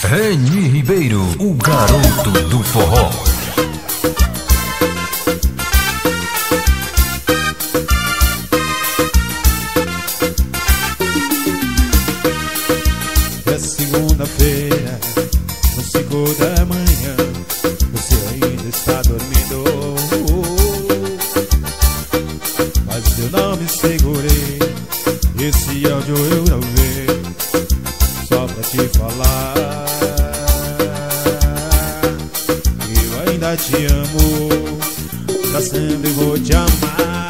Reni Ribeiro, o garoto do forró. É segunda-feira, às 5 da manhã, você ainda está dormindo, mas eu não me segurei. Esse áudio eu gravei só pra te falar. Eu ainda te amo, pra sempre vou te amar.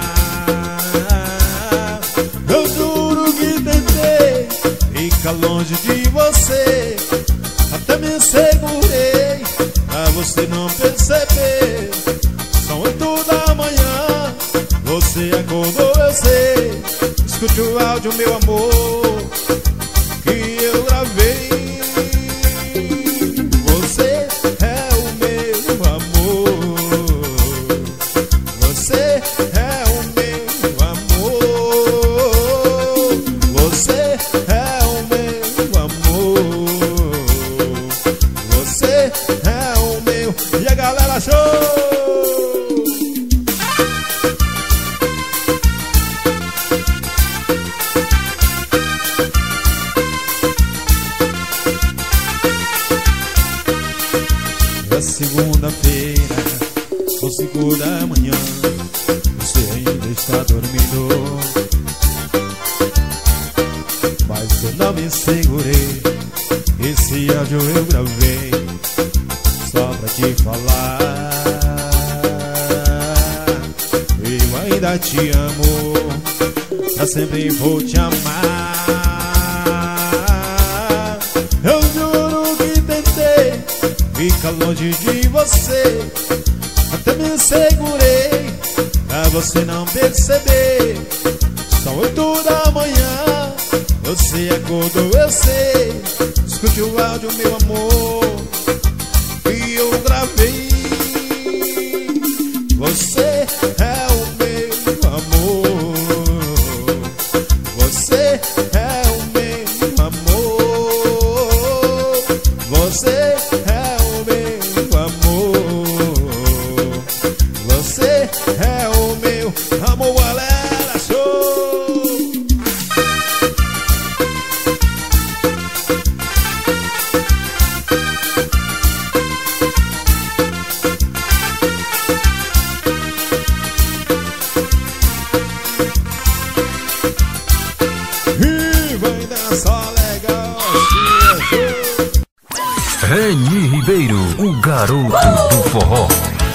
Eu juro que tentei ficar longe de você, até me segurei pra você não perceber. São 8 da manhã, você acordou, eu sei. Escute o áudio, meu amor, que eu gravei. Você é o meu amor, você é o meu amor, você é o meu amor, você é o meu. E a galera show! Segunda-feira, são 5 da manhã, você ainda está dormindo, mas eu não me segurei. Esse áudio eu gravei só pra te falar. Eu ainda te amo, pra sempre vou te amar. Eu juro que tentei fica longe de você, até me segurei pra você não perceber. São 8 da manhã, você acordou, eu sei. Escute o áudio, meu amor, que eu gravei. Você é o meu amor, você é o meu amor, você é o meu amor, você é o meu amor, galera, show! E vai dançar legal, Reni Ribeiro, o garoto do forró.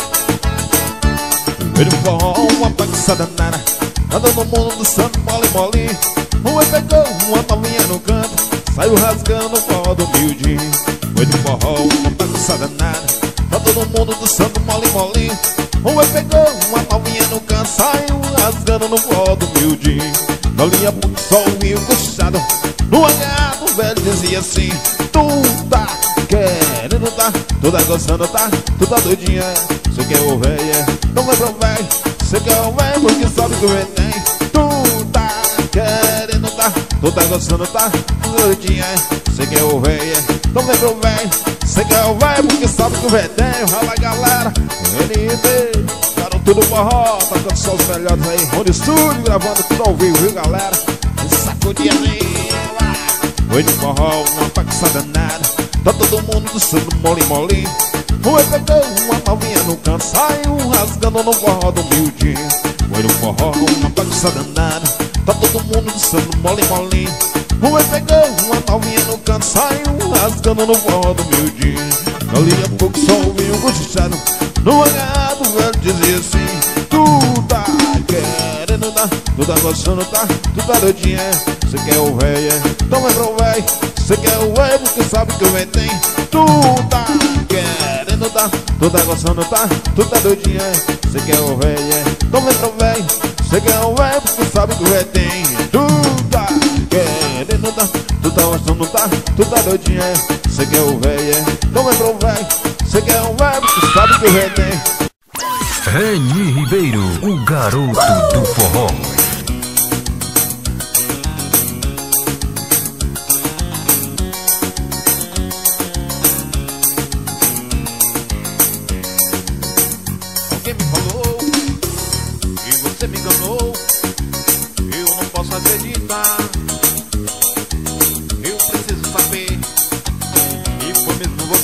Ele forró, uma bagunçada nada, tá todo mundo dançando mole mole. Um pegou uma palminha no canto, saiu rasgando o forró do humilde. Ele forró, uma bagunçada nada, tá todo mundo dançando mole mole. Um pegou uma palminha no canto, saiu rasgando no forró do humilde. Dali a pouco só ouviu puxado, no olhar do velho dizia assim: tu tá querendo, tá, tu tá gostando, tá, tu tá doidinha. Cê quer o véia, não vai pro véi. Cê quer o véi porque sabe que o véi tem. Tu tá querendo, tá, tu tá gostando, tá, tu tá doidinha. Cê quer o véia, não vai pro véi. Cê quer o véi porque sabe que o véi tem. Rala galera, NB, garoto do forró, tocando só os melhores aí. Onde estúdio, gravando tudo ao vivo, viu galera? Sacudia aí, oi no forró, uma bagunçada nada, tá todo mundo dançando mole mole. Oi pegou uma palminha no canto, saiu rasgando no forró do humilde. Oi no forró, uma bagunçada nada, tá todo mundo dançando mole mole. Oi pegou uma palminha no canto, saiu rasgando no forró do humilde. Ali a pouco só ouviu um cochichado, no olhar do velho dizia assim: tu tá querendo, tá, tu tá gostando, tá, tu tá doidinha. Cê quer o véia, então vai pro véi. Cê quer o véi porque sabe que o véi tem. Tu tá querendo, tá, tu tá gostando, tá, tu tá doidinha. Cê quer o véia, então vai pro véi. Cê quer o véi porque sabe que o véi tem. Tu tá querendo, tá, tu tá gostando, tá, tu tá doidinha. Cê quer o véia, então vai pro véi. Cê quer o véi porque sabe que o véi tem. Reni Ribeiro, o garoto do forró.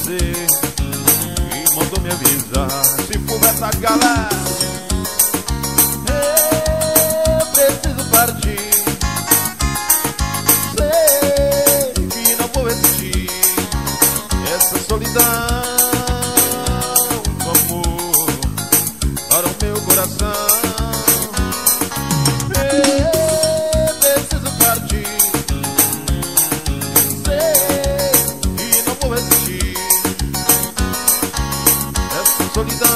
você e mandou me avisar. Se for essa galera, eu preciso partir. Sei que não vou resistir essa solidão do amor para o meu coração. Eu preciso partir. Solidão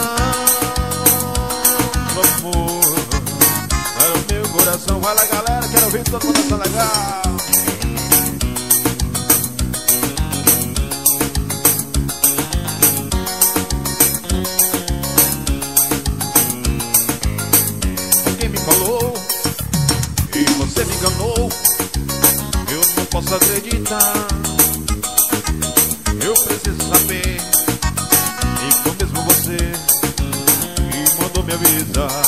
do amor para o meu coração. Vai lá, galera, quero ouvir todo mundo essa legal. Alguém me falou e você me enganou. Eu não posso acreditar. Eu preciso saber. Você e mandou me avisar.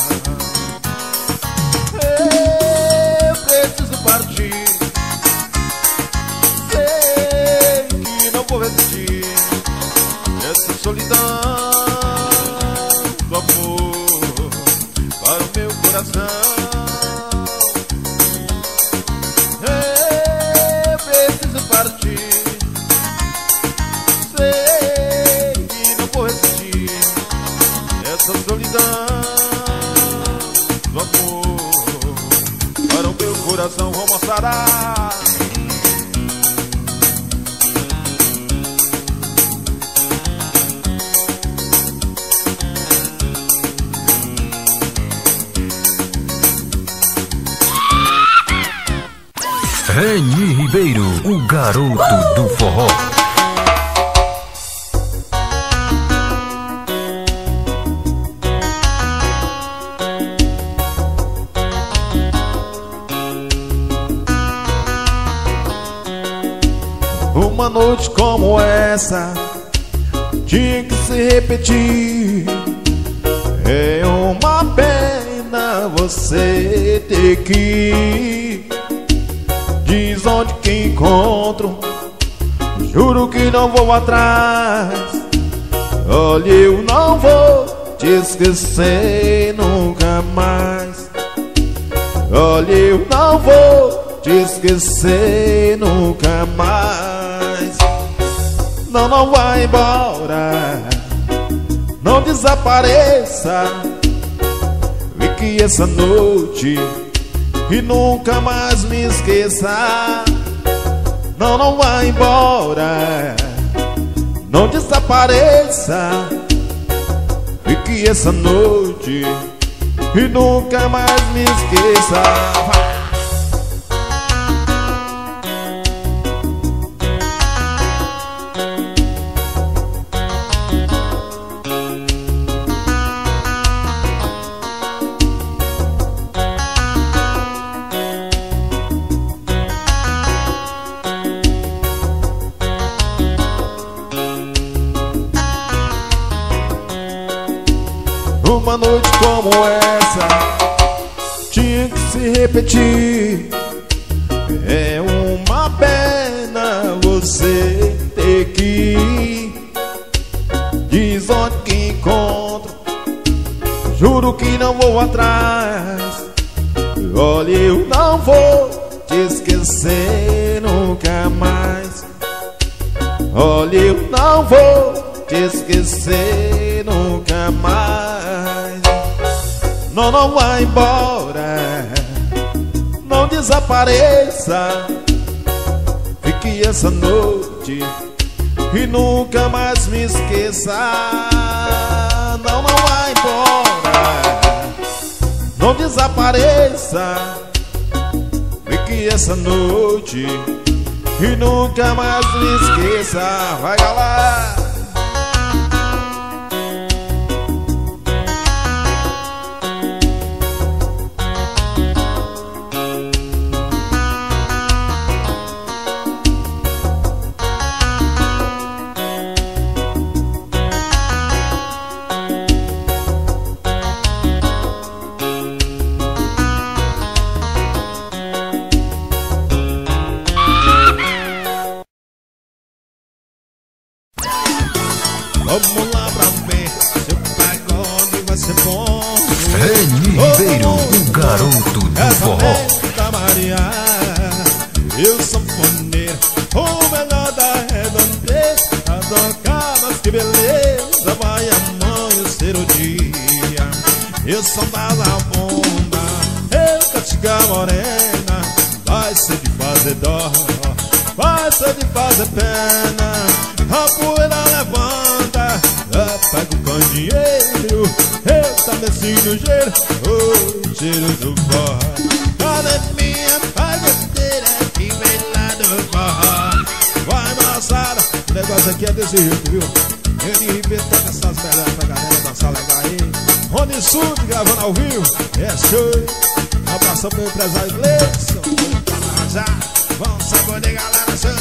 Eu preciso partir. Sei que não vou resistir essa solidão do amor para o meu coração. Eu preciso partir. Essa solidão do amor para o meu coração. Vamos moçada. Reni Ribeiro, o garoto do forró. Uma noite como essa tinha que se repetir. É uma pena você ter que ir. Diz onde que encontro, juro que não vou atrás. Olha, eu não vou te esquecer nunca mais. Olha, eu não vou te esquecer nunca mais. Não, não vai embora, não desapareça. Fique essa noite e nunca mais me esqueça. Não, não vai embora, não desapareça. Fique essa noite e nunca mais me esqueça. Uma noite como essa tinha que se repetir. É uma pena você ter que ir. Diz onde que encontro, juro que não vou atrás. Olha, eu não vou te esquecer nunca mais. Olha, eu não vou te esquecer nunca mais. Não, não vai embora, não desapareça. Fique essa noite e nunca mais me esqueça. Não, não vai embora, não desapareça. Fique essa noite e nunca mais me esqueça. Vai, galera! Vamos lá pra ver se o pagode vai ser bom. Reni Ribeiro, o garoto do forró. Da Maria, eu sanfoneiro, o melhor da redondeza. A tocar, mas que beleza, vai amanhecer o dia. Eu sou da zabumba, eu castiga morena. Vai ser de fazer dó, vai ser de fazer pena. A poeira levanta, eu pego com dinheiro. Eu também sinto o cheiro, o cheiro do forró. Cadê minha pagodeira que vem lá do forró? Vai, moçada, o negócio aqui é desse jeito, viu? Reni Ribeiro toca essas melhores pra galera dançar legal aí. Rony Sul gravando ao vivo, é show. Um abração pro meu empresário Gleison. Vamos saborear, galera, show.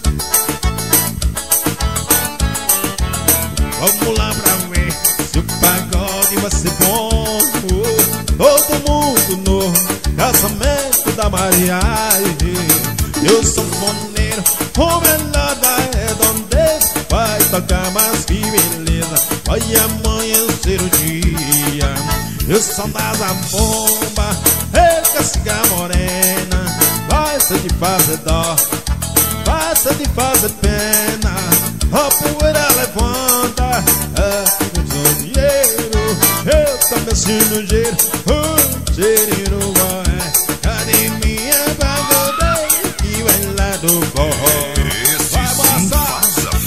Vamos lá pra ver se o pagode vai ser bom. Todo mundo novo, casamento da Maria. Eu sou sanfoneiro, o melhor da redondeza. Vai tocar, mas que beleza, vai amanhecer o dia. Eu sou da zabumba, eu castiga morena. Vai ser de fazer dó, vai ser de fazer pena. A poeira levanta, o dinheiro. Eu também sinto o cheiro, o cheirinho vai. Cadê minha pagodeira que vai lá do forró? Vai passar.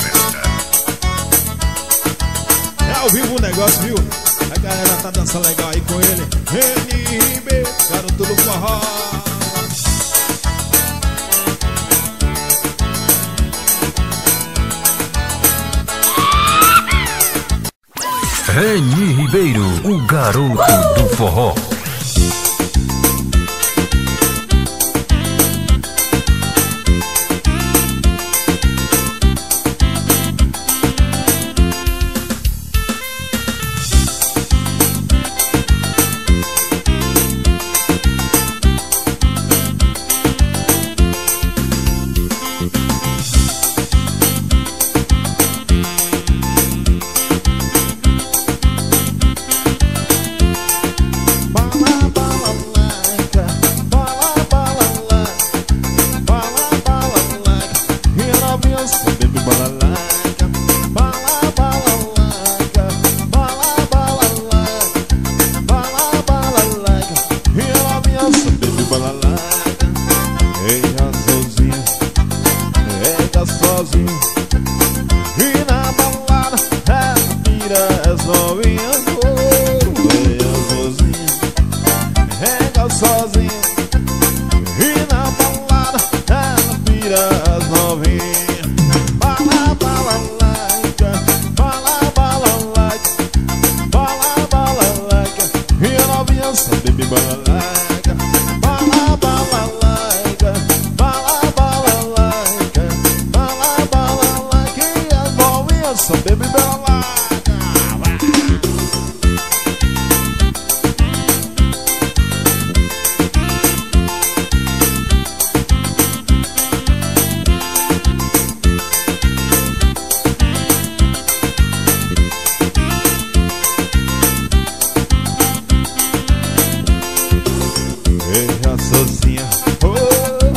É ao vivo o negócio, viu? A galera tá dançando legal aí com ele. Reni Ribeiro, garoto do forró. Reni Ribeiro, o garoto do forró.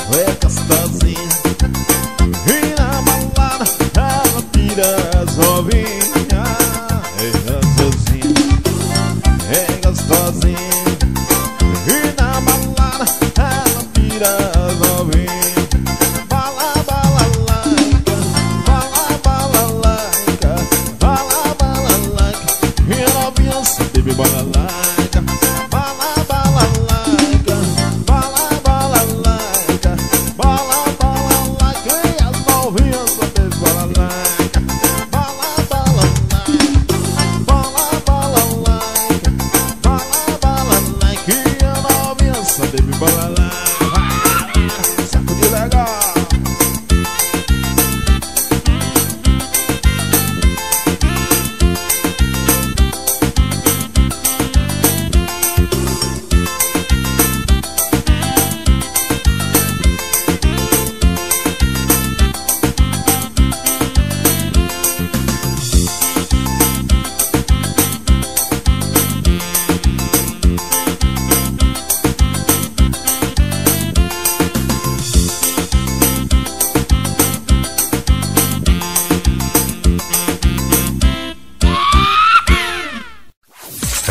Gostosinha, e na balada ela tira as novinhas.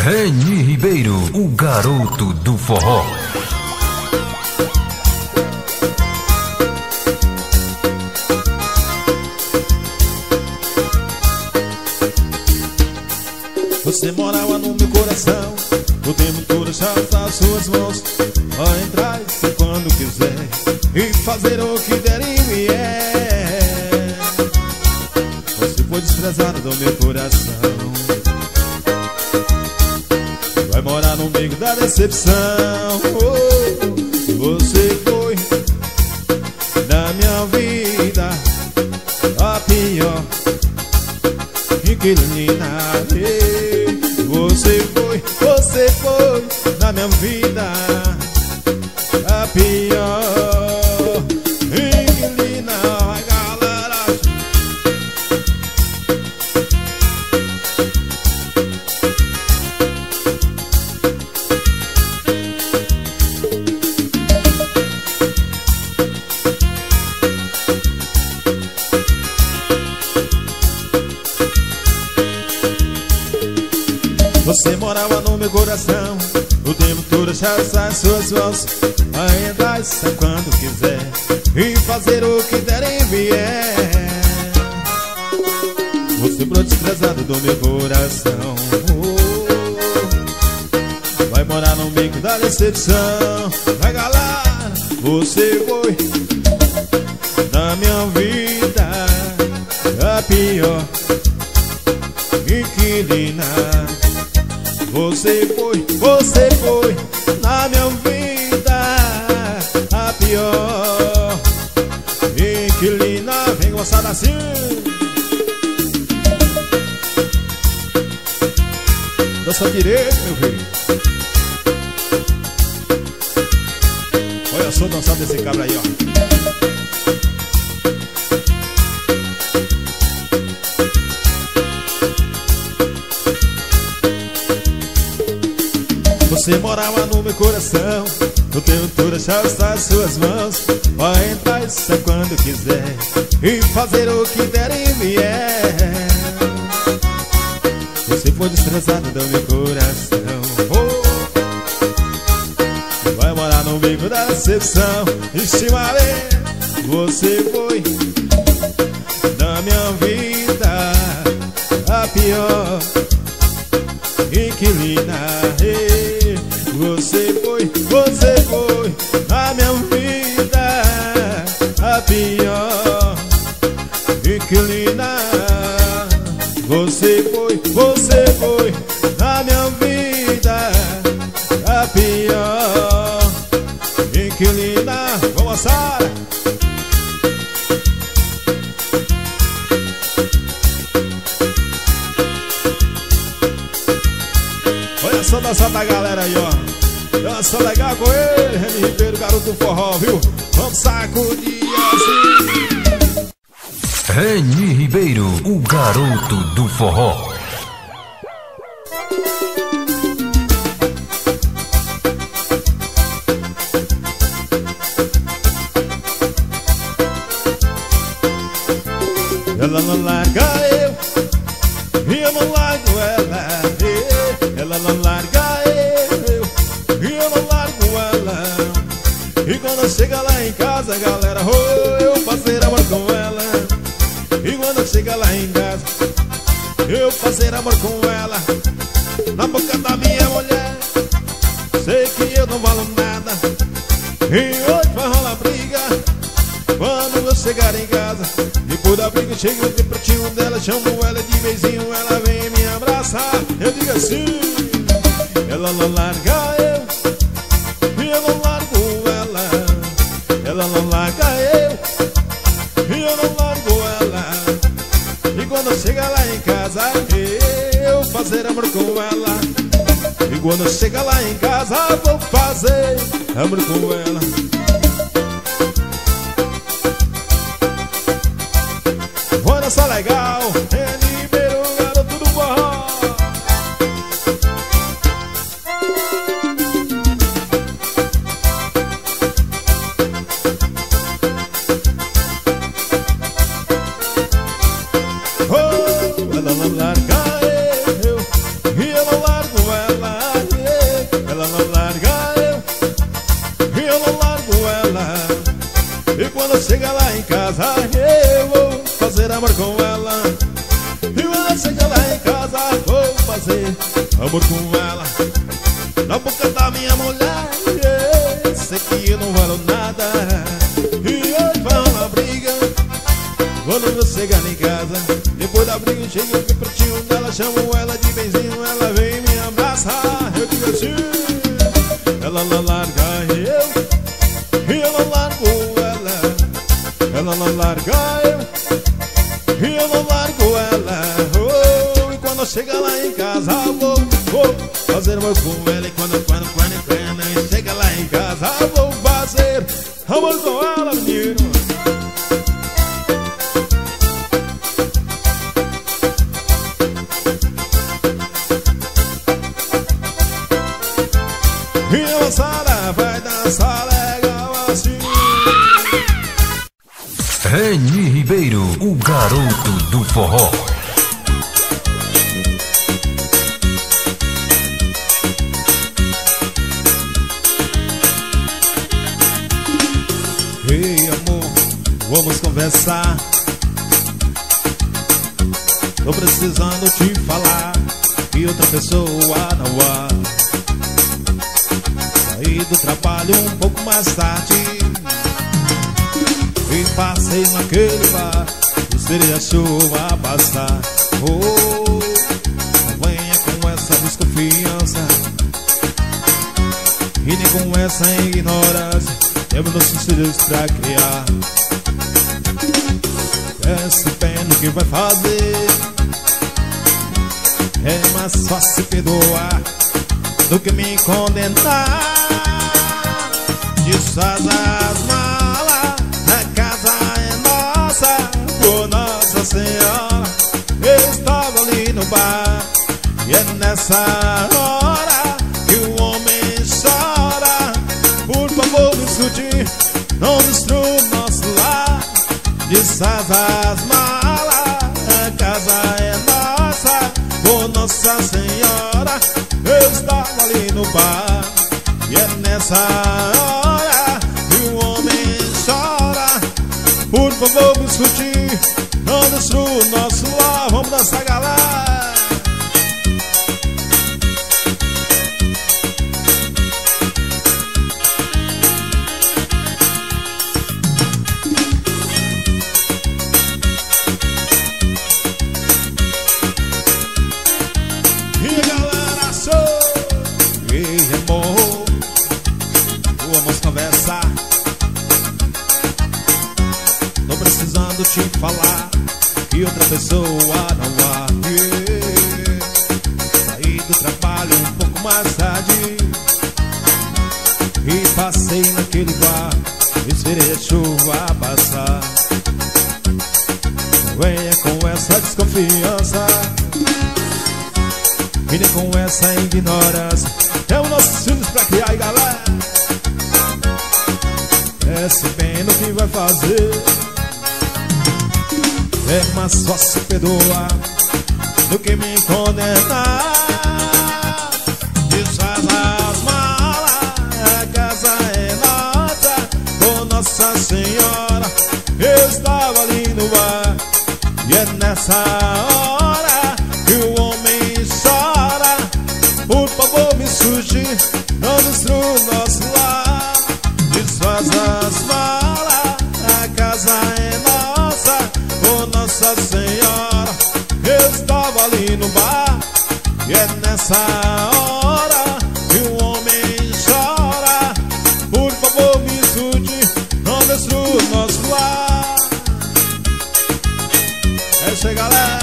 Reni Ribeiro, o garoto do forró. Você morava no meu coração, o tempo todo já está às suas mãos. Vai entrar se quando quiser e fazer o que der e vier. Você foi desprezado do meu coração, vai morar no meio da decepção. Você foi na minha vida a pior inquilina. Você foi na minha vida a pior inquilina. Vai, galera. Você morava no meu coração, o tempo todo já está em suas mãos. Vai entrar e sai quando quiser e fazer o que der e vier. Você foi desprezado do meu coração, vai morar no bico da decepção. Vai, galera. Você foi na minha vida a pior inquilina. Você foi na minha vida a pior inquilina. Vem moçada assim. Dança direito, meu filho. Olha só dançar desse cabra aí, ó. Você morava no meu coração, o tempo todo já está às suas mãos. Vai entrar e sai quando quiser e fazer o que der e vier. Você foi desprezado do meu coração, vai morar no bico da decepção. Estimare, você foi na minha vida a pior inquilina. Você foi na minha vida a pior inquilina. Você foi na minha vida a pior inquilina. Vamos, Sara. Olha só dançar da galera aí, ó. Dança legal com ele, Reni Ribeiro, garoto do forró, viu? Vamos sacudir assim. Reni Ribeiro, o garoto do forró. Ela não larga eu, e eu não largo ela. Ela não larga eu, e eu não largo ela. E quando chega lá em casa, galera, eu fazer amor com ela. E quando chega lá em casa, eu fazer amor com ela. Na boca da minha mulher, sei que eu não valo nada. E hoje vai rolar briga quando eu chegar em casa. Depois da briga chego de pratinho dela, chamo ela de beijinho, ela vem me abraçar. Eu digo assim: ela não larga eu, e eu não largo ela. Ela não larga eu, e eu não largo ela. E quando chega lá em casa, eu fazer amor com ela. E quando chega lá em casa, vou fazer amor com ela. Olha só legal, Reni Ribeiro, garoto do forró. Oh, ela não larga eu, e eu não largo ela. em casa eu vou fazer amor com ela. E quando chega lá em casa vou fazer amor com ela. Na boca da minha mulher, sei que eu não valo nada. E hoje vamos na briga. Quando eu chegar em casa, depois da briga eu chego aqui pertinho dela, chamo ela de benzinho, ela vem me abraçar. Eu digo assim, ela larga eu, e ela largo ela. Ela larga eu, e eu não largo ela. Oh, e quando chega lá em casa vou fazer amor com ela. E quando chega lá em casa vou fazer amor com ela, menino. E a moçada vai dançar legal assim. Reni Ribeiro, o garoto do forró. Ei, amor, vamos conversar. Tô precisando te falar que outra pessoa não há. Saí do trabalho um pouco mais tarde e passei naquele bar, esperei a chuva passar. Oh, não venha com essa desconfiança e nem com essa ignorância. Temos nossos filhos pra criar. Pense bem no que vai fazer. É mais fácil perdoar do que me condenar. Desfaz as malas, a casa é nossa, por Nossa Senhora. Eu estava ali no bar e é nessa hora que o homem chora. Por favor, me escute, não destrua o nosso lar. Desfaz as malas, a casa é nossa, por Nossa Senhora. Eu estava ali no bar e é nessa hora que o homem chora. Por favor, me escute, não destrua o nosso lar. Vamos dançar, galera. Te falar que outra pessoa não há. Saí do trabalho um pouco mais tarde e passei naquele bar, esperei a chuva passar. Não venha com essa desconfiança e nem com essa ignorância. É os nossos filhos pra criar, galera. Pense bem no que vai fazer. É mais fácil perdoar do que me condenar. Desfaz as malas, a casa é nossa, por Nossa Senhora. Eu estava ali no bar e é nessa hora que o homem chora. Por favor, me escute, não destrua o nosso lar. Desfaz as malas, a casa é nossa, Nossa Senhora. Eu estava ali no bar e é nessa hora que o homem chora. Por favor, me escute, não destrua o nosso lar. É isso aí, galera.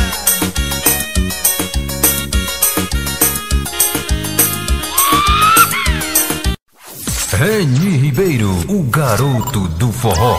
Reni Ribeiro, o garoto do forró.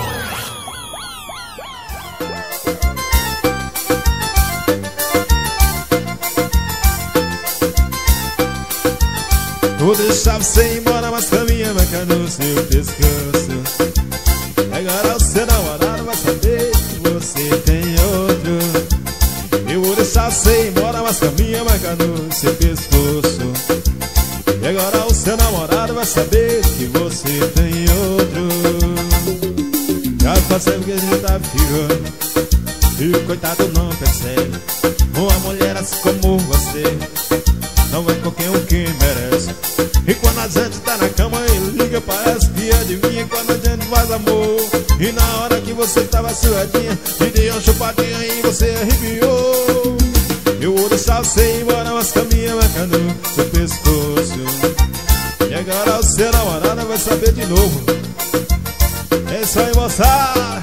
Vou deixar você ir embora, mas com a minha maca no seu pescoço. Agora o seu namorado vai saber que você tem outro. Eu vou deixar você ir embora, mas com a minha maca no seu pescoço. E agora o seu namorado vai saber que você tem outro. Já faz tempo que a gente tá traficando e o coitado não percebe. Uma mulher assim como você não vem com quem o que merece. E quando a gente tá na cama ele liga, parece que adivinha. Quando a gente faz amor e na hora que você tava suadinha, te dei uma chupadinha e você arrepiou. Eu vou deixar você ir embora, mas caminha marcando seu pescoço. E agora o seu namorado vai saber de novo. É isso aí, moçada.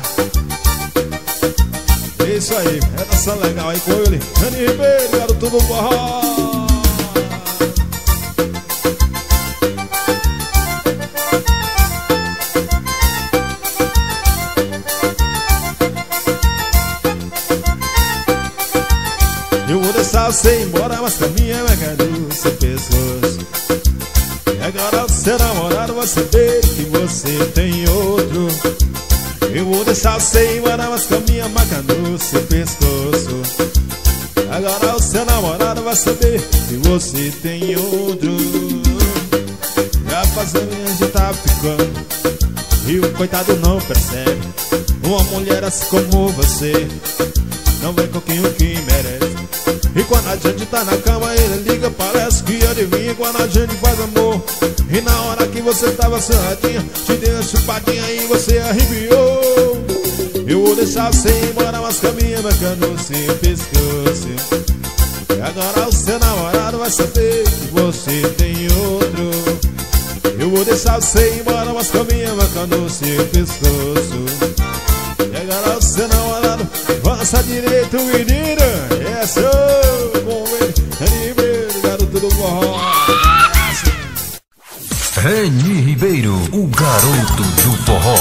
É isso aí, é dançando legal aí com ele, Rani Ribeiro, garoto do forró. Eu vou deixar você ir embora, mas caminha marcando seu pescoço. E agora o seu namorado vai saber que você tem outro. Eu vou deixar você ir embora, mas caminha marcando seu pescoço. Agora o seu namorado vai saber que você tem outro. Já fazendo a gente tá ficando e o coitado não percebe. Uma mulher assim como você não vem com quem o que merece. E quando a gente tá na cama ele liga, parece que adivinha. Quando a gente faz amor e na hora que você tava serradinha, te dei uma chupadinha e você arrepiou. Eu vou deixar você ir embora, mas caminha marcando seu pescoço. E agora o seu namorado vai saber que você tem outro. Eu vou deixar você ir embora, mas caminha marcando seu pescoço. E agora o seu namorado avança direito, menina. É seu com ele, Rani Ribeiro, garoto do forró. Rani Ribeiro, o garoto do forró.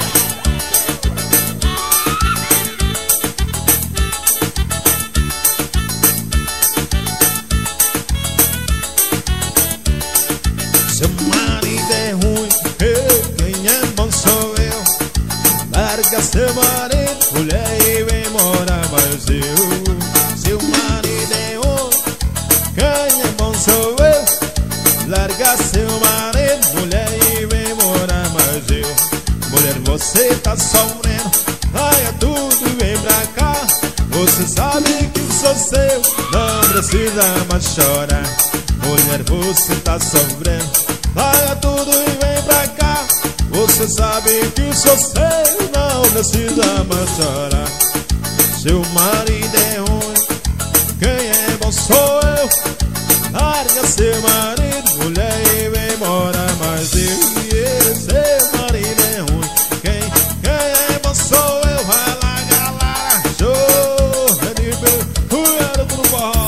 Seu marido é ruim, quem é bom sou eu. Larga seu marido, mulher, e vem morar mais eu. Seu marido é ruim, quem é bom sou eu. Larga seu marido, mulher, e vem morar mais eu. Mulher, você tá sofrendo, larga tudo e vem pra cá. Você sabe que sou seu, não precisa mais chorar. Mulher, você tá sofrendo, larga tudo e vem pra cá. Você sabe que sou seu, não precisa mais chorar. Seu marido é ruim, quem é bom sou eu. Larga seu marido, mulher, e vem morar mais eu. Seu marido é ruim, quem é bom sou eu. Vai lá, galera, show, Rani Ribeiro, o garoto do forró.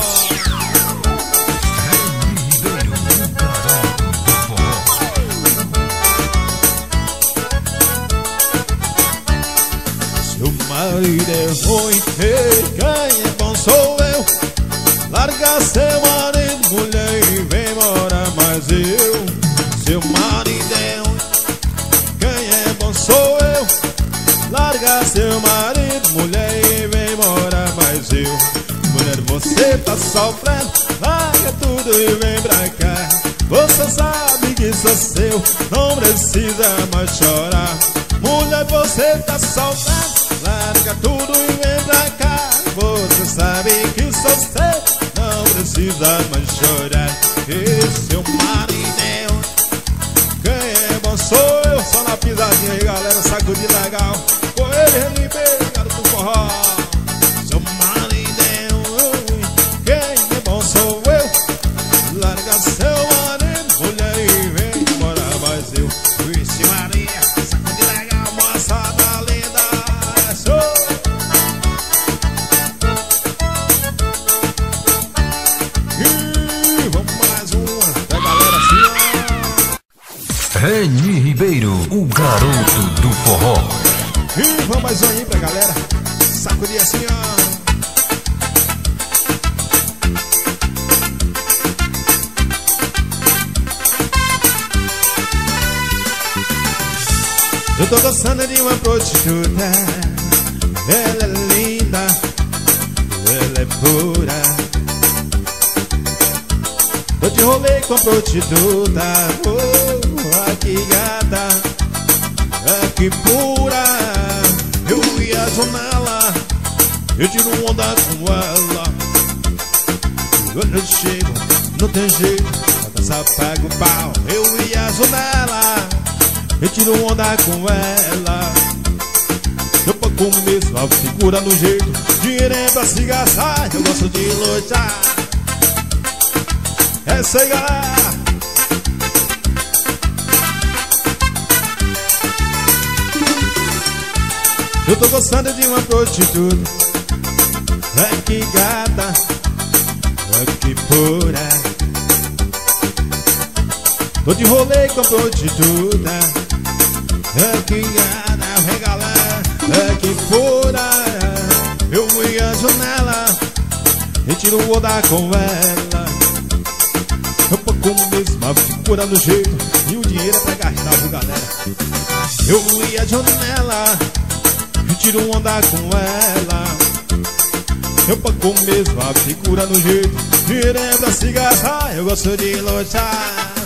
Seu marido é ruim, quem é bom sou eu. Larga seu marido, mulher, e vem morar mais eu. Seu marido é ruim, quem é bom sou eu. Larga seu marido, mulher, e vem morar mais eu. Mulher, você tá sofrendo, larga tudo e vem pra cá. Você sabe que sou seu, não precisa mais chorar. Mulher, você tá sofrendo, larga tudo e vem pra cá. Você sabe que sou seu, não precisa mais chorar. E seu marido é ruim, quem é bom sou eu. Só na pisadinha aí, galera, sacudir legal. Com ele, Rani Ribeiro, garoto do forró. Seu marido é ruim, quem é bom sou eu. Larga seu marido, mulher, e vem morar mais eu. Vixe Maria, sacudir legal, moçada linda. É show. Rani Ribeiro, o garoto do forró. E vamos mais um aí pra galera sacudir assim, ó. Eu tô gostando de uma prostituta. Ela é linda, ela é pura. Tô de rolê com a prostituta. Oh, que gata, que pura. Eu ia viajo nela, eu tiro onda com ela. Quando eu chego, não tem jeito, a dança pega o pau. Eu viajo nela, eu tiro onda com ela. Eu pago mesmo, a figura no jeito, dinheiro é pra se gastar, eu gosto de lutar. Essa aí, galera. Eu tô gostando de uma prostituta. É que gata, é que pura. Tô de rolê com a prostituta. É que gata, regalé, é que pura. Eu viajo nela e tiro onda com ela. Eu pago mesmo a figura no jeito, e o dinheiro é pra gastar, viu, galera? Eu viajo nela, eu tiro onda com ela. Eu pago mesmo a figura no jeito, dinheiro é pra se gastar, eu gosto de lutar.